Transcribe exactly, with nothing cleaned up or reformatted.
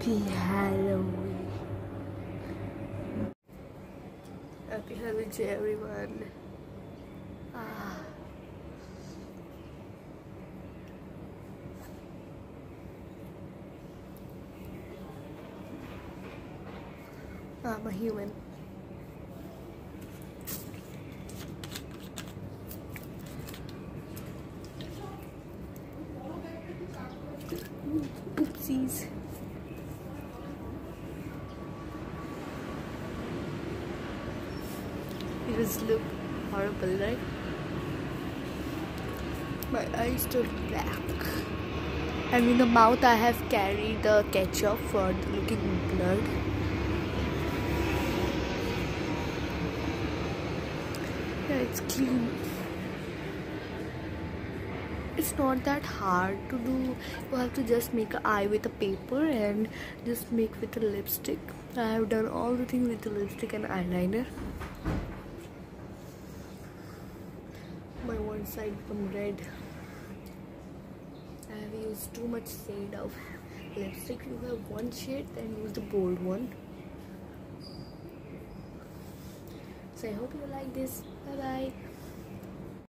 Happy Halloween. Happy Halloween to everyone. Ah. I'm a human. Oopsies. It does look horrible, right? My eyes turn black. And in the mouth I have carried the ketchup for looking blood. Yeah, it's clean. It's not that hard to do. You have to just make an eye with a paper and just make with a lipstick. I have done all the things with the lipstick and eyeliner. My one side become red. I have used too much shade of lipstick. You have one shade, then use the bold one. So I hope you like this. Bye bye.